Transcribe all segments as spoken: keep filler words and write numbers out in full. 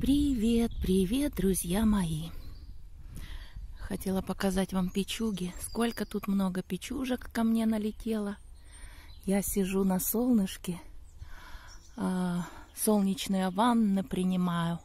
Привет, привет, друзья мои! Хотела показать вам печуги. Сколько тут много печужек ко мне налетело. Я сижу на солнышке, солнечные ванны принимаю.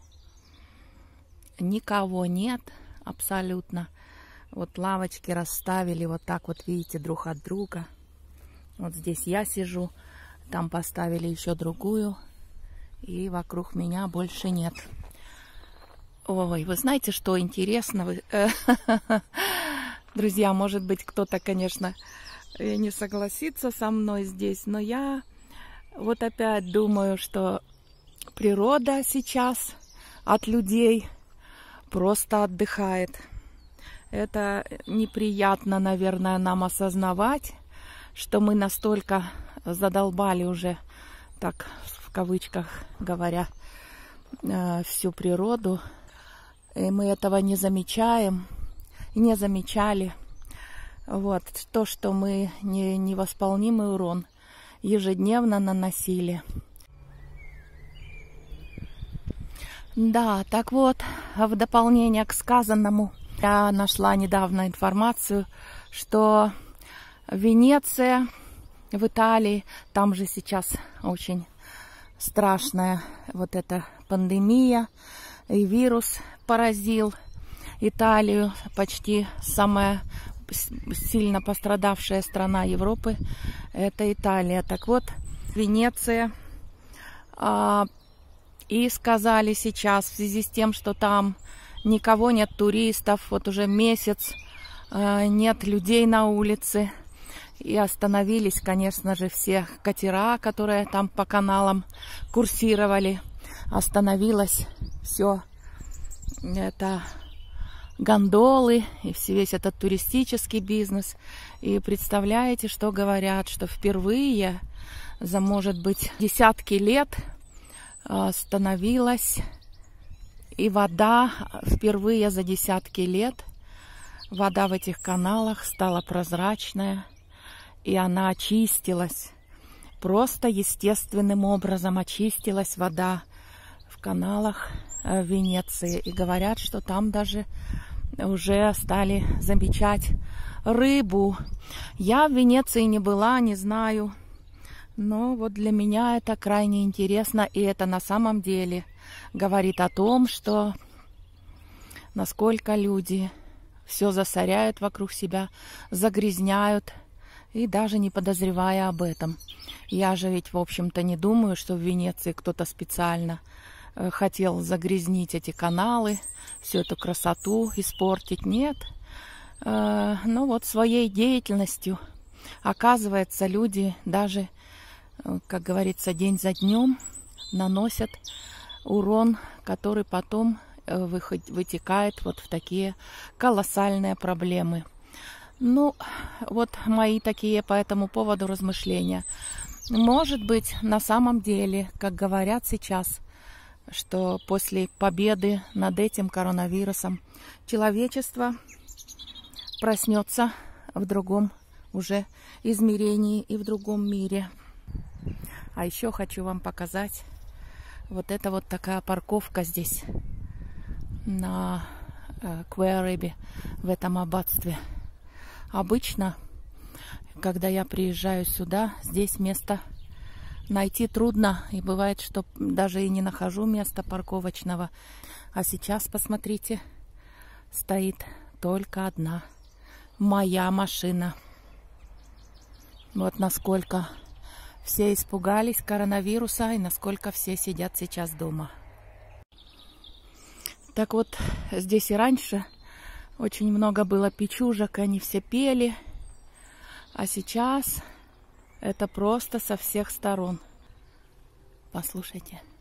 Никого нет абсолютно. Вот лавочки расставили вот так вот, видите, друг от друга. Вот здесь я сижу, там поставили еще другую. И вокруг меня больше нет. Ой, вы знаете, что интересно? Вы... Друзья, может быть, кто-то, конечно, не согласится со мной здесь, но я вот опять думаю, что природа сейчас от людей просто отдыхает. Это неприятно, наверное, нам осознавать, что мы настолько задолбали уже, так в кавычках говоря, всю природу. И мы этого не замечаем, не замечали. Вот то, что мы не, невосполнимый урон ежедневно наносили. Да, так вот, в дополнение к сказанному, я нашла недавно информацию, что Венеция в Италии, там же сейчас очень страшная вот эта пандемия, и вирус поразил Италию, почти самая сильно пострадавшая страна Европы, это Италия. Так вот, Венеция, а, и сказали сейчас, в связи с тем, что там никого нет, туристов, вот уже месяц а, нет людей на улице, и остановились, конечно же, все катера, которые там по каналам курсировали. Остановилось все это гондолы и весь этот туристический бизнес. И представляете, что говорят, что впервые за, может быть, десятки лет остановилась и вода, впервые за десятки лет вода в этих каналах стала прозрачная, и она очистилась. Просто естественным образом очистилась вода в каналах в Венеции. И говорят, что там даже уже стали замечать рыбу. Я в Венеции не была, не знаю. Но вот для меня это крайне интересно. И это на самом деле говорит о том, что насколько люди все засоряют вокруг себя, загрязняют, и даже не подозревая об этом. Я же ведь, в общем-то, не думаю, что в Венеции кто-то специально э, хотел загрязнить эти каналы, всю эту красоту испортить. Нет. Э, но вот своей деятельностью, оказывается, люди даже, э, как говорится, день за днем наносят урон, который потом э, выход, вытекает вот в такие колоссальные проблемы. Ну, вот мои такие по этому поводу размышления. Может быть, на самом деле, как говорят сейчас, что после победы над этим коронавирусом человечество проснется в другом уже измерении и в другом мире. А еще хочу вам показать вот это вот такая парковка здесь на Кве-Аребе, в этом аббатстве. Обычно, когда я приезжаю сюда, здесь место найти трудно. И бывает, что даже и не нахожу места парковочного. А сейчас, посмотрите, стоит только одна моя машина. Вот насколько все испугались коронавируса и насколько все сидят сейчас дома. Так вот, здесь и раньше очень много было печужек, они все пели. А сейчас это просто со всех сторон. Послушайте.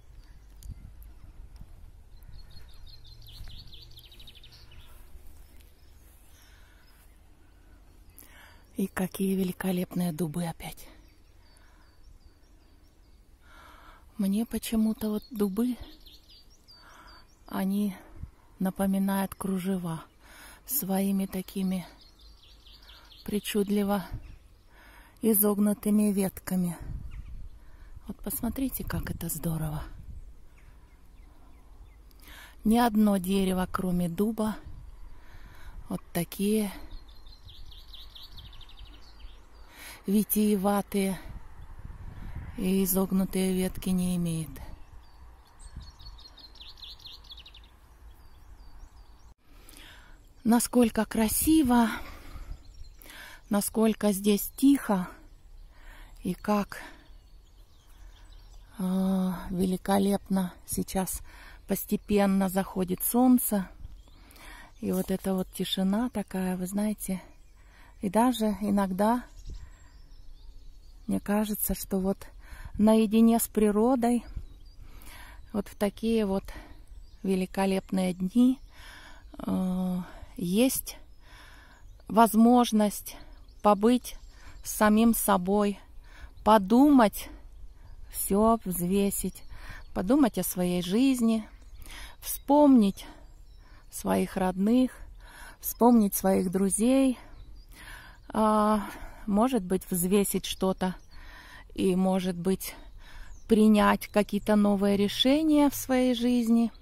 И какие великолепные дубы опять. Мне почему-то вот дубы, они напоминают кружева своими такими причудливо изогнутыми ветками. Вот посмотрите, как это здорово. Ни одно дерево, кроме дуба, вот такие витиеватые и изогнутые ветки не имеет. Насколько красиво, насколько здесь тихо и как э, великолепно сейчас постепенно заходит солнце. И вот эта вот тишина такая, вы знаете, и даже иногда мне кажется, что вот наедине с природой, вот в такие вот великолепные дни э, есть возможность побыть с самим собой, подумать, все взвесить, подумать о своей жизни, вспомнить своих родных, вспомнить своих друзей, э, может быть, взвесить что-то и, может быть, принять какие-то новые решения в своей жизни.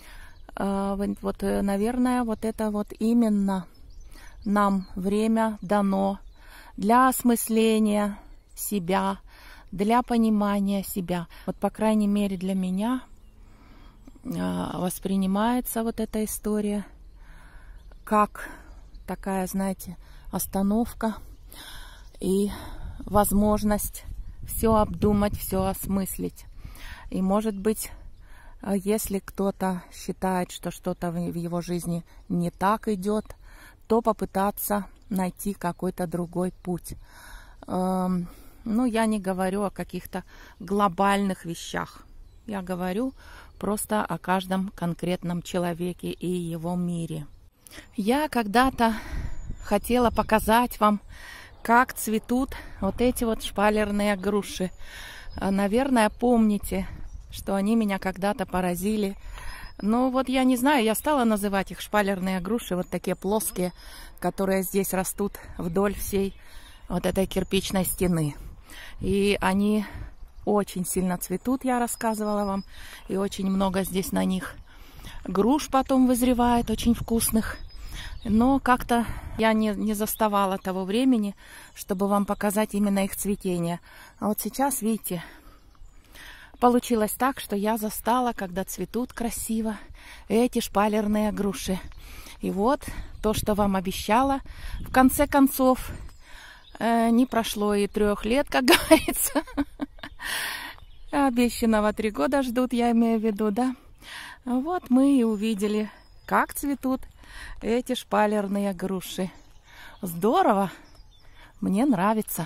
Вот, наверное, вот это вот именно нам время дано для осмысления себя, для понимания себя. Вот, по крайней мере, для меня воспринимается вот эта история как такая, знаете, остановка и возможность все обдумать, все осмыслить. И, может быть, если кто-то считает, что что-то в его жизни не так идет, то попытаться найти какой-то другой путь. Ну, я не говорю о каких-то глобальных вещах. Я говорю просто о каждом конкретном человеке и его мире. Я когда-то хотела показать вам, как цветут вот эти вот шпалерные груши. Наверное, помните, что они меня когда-то поразили. Но вот я не знаю, я стала называть их шпалерные груши, вот такие плоские, которые здесь растут вдоль всей вот этой кирпичной стены. И они очень сильно цветут, я рассказывала вам, и очень много здесь на них груш потом вызревает, очень вкусных. Но как-то я не, не заставала того времени, чтобы вам показать именно их цветение. А вот сейчас, видите, получилось так, что я застала, когда цветут красиво эти шпалерные груши. И вот то, что вам обещала, в конце концов, э, не прошло и трех лет, как говорится. Обещанного три года ждут, я имею в виду, да? Вот мы и увидели, как цветут эти шпалерные груши. Здорово! Мне нравится.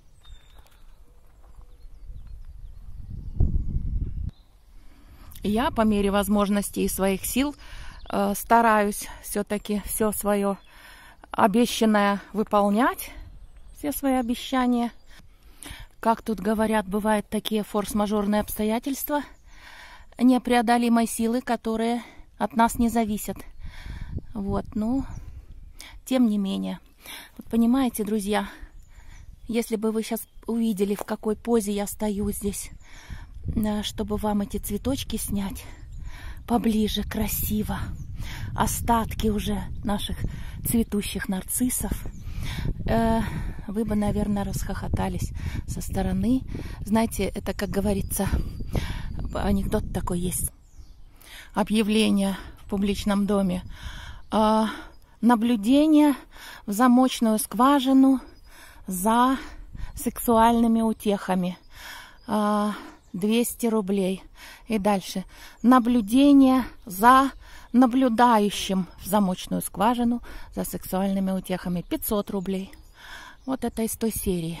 Я по мере возможностей и своих сил э, стараюсь все-таки все свое обещанное выполнять, все свои обещания. Как тут говорят, бывают такие форс-мажорные обстоятельства непреодолимой силы, которые от нас не зависят. Вот, ну, тем не менее. Вот понимаете, друзья, если бы вы сейчас увидели, в какой позе я стою здесь, чтобы вам эти цветочки снять поближе, красиво, остатки уже наших цветущих нарциссов, э, вы бы, наверное, расхохотались со стороны. Знаете, это, как говорится, анекдот такой есть. Объявление в публичном доме. Э, наблюдение в замочную скважину за сексуальными утехами. Э, двести рублей. И дальше. Наблюдение за наблюдающим в замочную скважину за сексуальными утехами. пятьсот рублей. Вот это из той серии.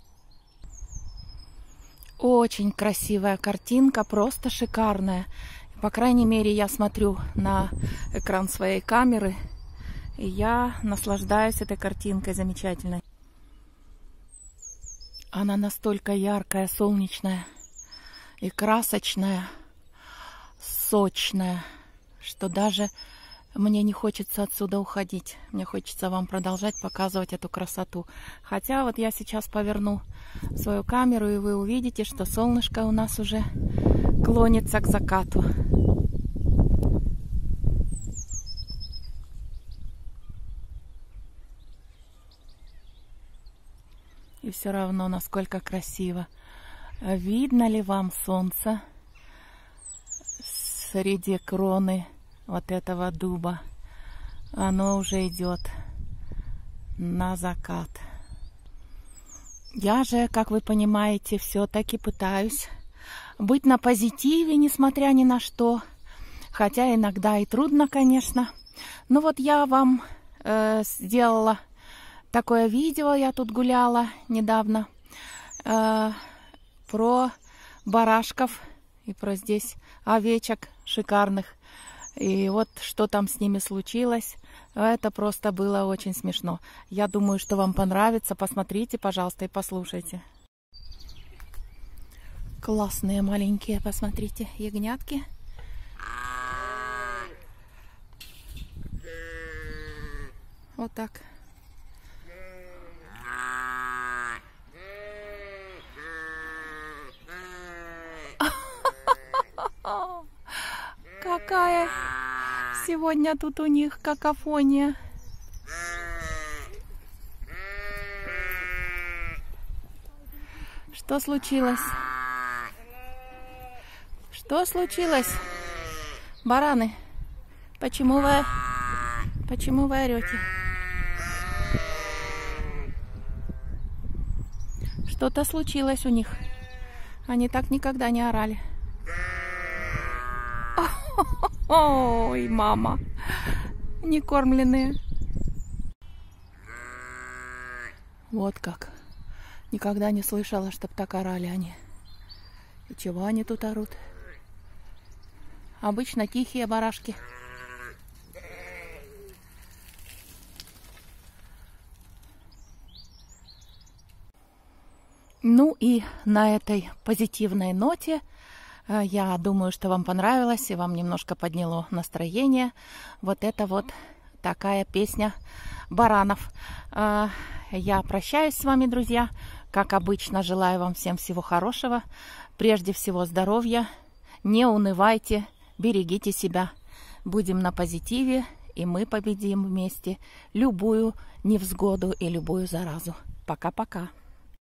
Очень красивая картинка, просто шикарная. По крайней мере, я смотрю на экран своей камеры, и я наслаждаюсь этой картинкой замечательной. Она настолько яркая, солнечная и красочная, сочная, что даже мне не хочется отсюда уходить. Мне хочется вам продолжать показывать эту красоту. Хотя вот я сейчас поверну свою камеру, и вы увидите, что солнышко у нас уже клонится к закату. И все равно, насколько красиво. Видно ли вам солнце среди кроны вот этого дуба? Оно уже идет на закат. Я же, как вы понимаете, все-таки пытаюсь быть на позитиве, несмотря ни на что. Хотя иногда и трудно, конечно. Но вот я вам э, сделала такое видео, я тут гуляла недавно, э, про барашков и про здесь овечек шикарных. И вот что там с ними случилось, это просто было очень смешно. Я думаю, что вам понравится. Посмотрите, пожалуйста, и послушайте. Классные маленькие, посмотрите, ягнятки. Вот так. Какая сегодня тут у них какофония. Что случилось? Что случилось? Бараны, почему вы, почему вы орете? Что-то случилось у них. Они так никогда не орали. Ой, мама, не кормленные. Вот как. Никогда не слышала, чтоб так орали они. И чего они тут орут? Обычно тихие барашки. Ну и на этой позитивной ноте я думаю, что вам понравилось и вам немножко подняло настроение. Вот это вот такая песня баранов. Я прощаюсь с вами, друзья. Как обычно, желаю вам всем всего хорошего. Прежде всего здоровья. Не унывайте, берегите себя. Будем на позитиве, и мы победим вместе любую невзгоду и любую заразу. Пока-пока.